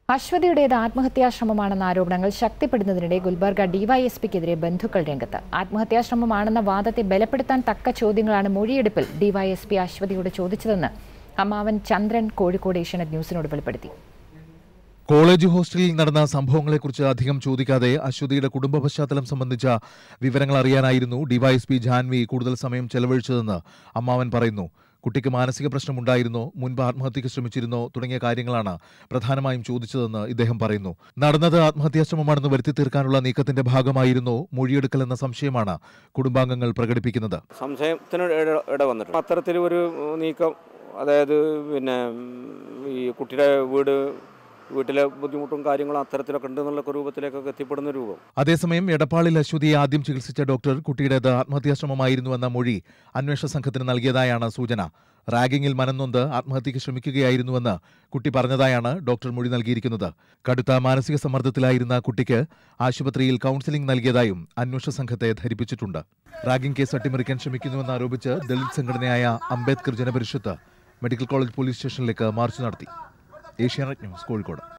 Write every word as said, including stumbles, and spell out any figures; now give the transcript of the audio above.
അശ്വതിയുടേത് ആത്മഹത്യാശ്രമമാണെന്ന ആരോപണങ്ങൾ ശക്തിപ്പെടുന്നതിനിടെ ഗുൽബർഗ ഡിവൈഎസ്പിക്കെതിരെ ബന്ധുക്കൾ രംഗത്ത്. ആത്മഹത്യാശ്രമമാണെന്ന വാദത്തെ ബലപ്പെടുത്താൻ തക്ക ചോദ്യങ്ങളാണ് മൊഴിയെടുപ്പിൽ ഡിവൈഎസ്പി അശ്വതിയോട് ചോദിച്ചതെന്ന് അമ്മാവൻ ചന്ദ്രൻ കോഴിക്കോട് ഏഷ്യാനെറ്റ് ന്യൂസിനോട് വെളിപ്പെടുത്തി. കോളേജ് ഹോസ്റ്റലിൽ നടന്ന സംഭവങ്ങളെക്കുറിച്ച് അധികം ചോദിക്കാതെ അശ്വതിയുടെ കുടുംബ പശ്ചാത്തലം സംബന്ധിച്ച വിവരങ്ങൾ അറിയാനായിരുന്നു ഡിവൈഎസ്പി ജാൻവി കൂടുതൽ സമയം ചെലവഴിച്ചതെന്ന് അമ്മാവൻ പറയുന്നു. കുട്ടിക്ക് മാനസിക പ്രശ്നമുണ്ടായിരുന്നോ, മുൻപ് ആത്മഹത്യയ്ക്ക് ശ്രമിച്ചിരുന്നോ തുടങ്ങിയ കാര്യങ്ങളാണ് പ്രധാനമായും ചോദിച്ചതെന്ന് ഇദ്ദേഹം പറയുന്നു. നടന്നത് ആത്മഹത്യാശ്രമമാണെന്ന് വരുത്തി തീർക്കാനുള്ള നീക്കത്തിന്റെ ഭാഗമായിരുന്നോ മൊഴിയെടുക്കൽ എന്ന സംശയമാണ് കുടുംബാംഗങ്ങൾ പ്രകടിപ്പിക്കുന്നത്. സംശയത്തിന് ഇട വന്നിട്ടുണ്ട്. അത്തരത്തിൽ ഒരു നീക്കം, അതായത് പിന്നെ ഈ കുട്ടിയുടെ വീട് വീട്ടിലെ ബുദ്ധിമുട്ടും കാര്യങ്ങളും അത്തരത്തിലൊക്കെ ഉണ്ടെന്നുള്ള രൂപത്തിലേക്കൊക്കെ എത്തിപ്പെടുന്ന രൂപം. അതേസമയം എടപ്പാളിൽ അശ്വതിയെ ആദ്യം ചികിത്സിച്ച ഡോക്ടർ കുട്ടിയുടേത് ആത്മഹത്യാശ്രമമായിരുന്നുവെന്ന മൊഴി അന്വേഷണ സംഘത്തിന് നൽകിയതായാണ് സൂചന. റാഗിങ്ങിൽ മനംനൊന്ത് ആത്മഹത്യയ്ക്ക് ശ്രമിക്കുകയായിരുന്നുവെന്ന് കുട്ടി പറഞ്ഞതായാണ് ഡോക്ടർ മൊഴി നൽകിയിരിക്കുന്നത്. കടുത്ത മാനസിക സമ്മർദ്ദത്തിലായിരുന്ന കുട്ടിക്ക് ആശുപത്രിയിൽ കൌൺസിലിംഗ് നൽകിയതായും അന്വേഷണ സംഘത്തെ ധരിപ്പിച്ചിട്ടുണ്ട്. റാഗിംഗ് കേസ് അട്ടിമറിക്കാൻ ശ്രമിക്കുന്നുവെന്ന് ആരോപിച്ച് ദളിത് സംഘടനയായ Ambedkar Janaparishath medical college police സ്റ്റേഷനിലേക്ക് മാർച്ച് നടത്തി. ഏഷ്യാനെറ്റ് ന്യൂസ്, കോഴിക്കോട്.